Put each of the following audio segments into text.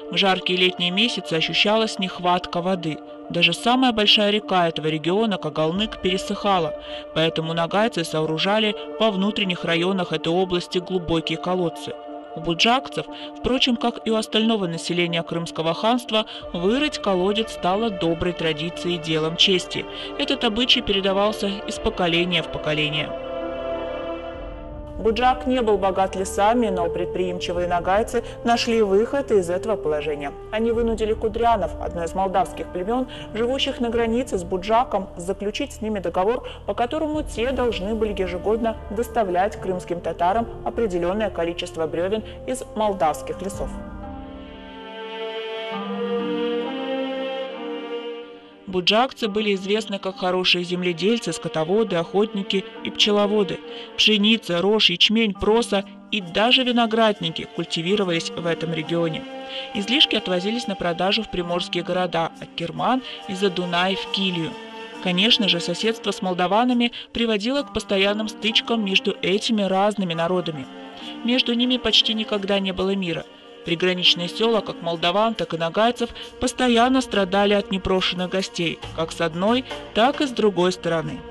В жаркие летние месяцы ощущалась нехватка воды. Даже самая большая река этого региона, Кагылнык, пересыхала, поэтому нагайцы сооружали во внутренних районах этой области глубокие колодцы. У буджакцев, впрочем, как и у остального населения Крымского ханства, вырыть колодец стало доброй традицией и делом чести. Этот обычай передавался из поколения в поколение. Буджак не был богат лесами, но предприимчивые нагайцы нашли выход из этого положения. Они вынудили кудрянов, одно из молдавских племен, живущих на границе с Буджаком, заключить с ними договор, по которому те должны были ежегодно доставлять крымским татарам определенное количество бревен из молдавских лесов. Буджакцы были известны как хорошие земледельцы, скотоводы, охотники и пчеловоды. Пшеница, рожь, ячмень, проса и даже виноградники культивировались в этом регионе. Излишки отвозились на продажу в приморские города, от Керман и за Дунай в Килию. Конечно же, соседство с молдаванами приводило к постоянным стычкам между этими разными народами. Между ними почти никогда не было мира. Приграничные села, как молдаван, так и нагайцев, постоянно страдали от непрошенных гостей, как с одной, так и с другой стороны.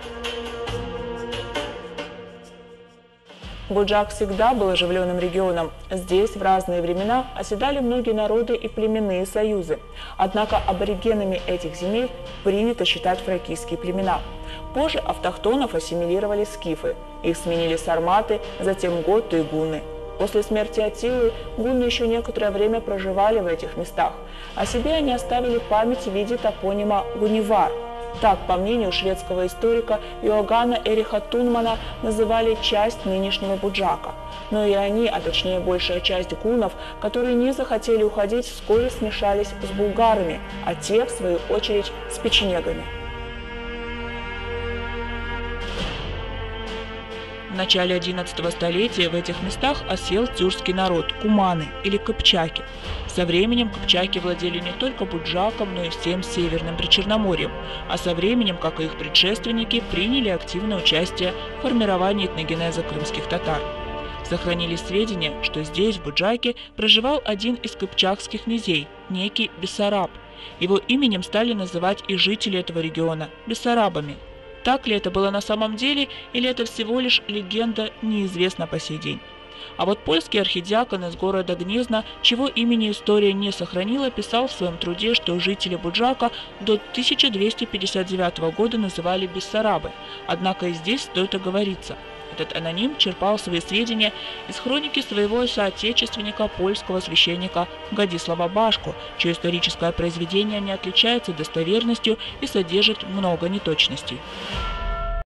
Буджак всегда был оживленным регионом. Здесь в разные времена оседали многие народы и племенные союзы. Однако аборигенами этих земель принято считать фракийские племена. Позже автохтонов ассимилировали скифы. Их сменили сарматы, затем готы и гунны. После смерти Аттилы гунны еще некоторое время проживали в этих местах. О себе они оставили память в виде топонима Гунивар. Так, по мнению шведского историка Иоганна Эриха Тунмана, называли часть нынешнего Буджака. Но и они, а точнее большая часть гуннов, которые не захотели уходить, вскоре смешались с булгарами, а те, в свою очередь, с печенегами. В начале XI столетия в этих местах осел тюркский народ – куманы или кыпчаки. Со временем кыпчаки владели не только Буджаком, но и всем Северным Причерноморьем, а со временем, как и их предшественники, приняли активное участие в формировании этногенеза крымских татар. Сохранились сведения, что здесь, в Буджаке, проживал один из кыпчакских князей, некий Бессараб. Его именем стали называть и жители этого региона – бессарабами. Так ли это было на самом деле, или это всего лишь легенда, неизвестно по сей день. А вот польский архидиакон из города Гнезно, чего имени история не сохранила, писал в своем труде, что жители Буджака до 1259 года называли бессарабы. Однако и здесь стоит оговориться. Этот аноним черпал свои сведения из хроники своего соотечественника, польского священника Годислава Башку, чье историческое произведение не отличается достоверностью и содержит много неточностей.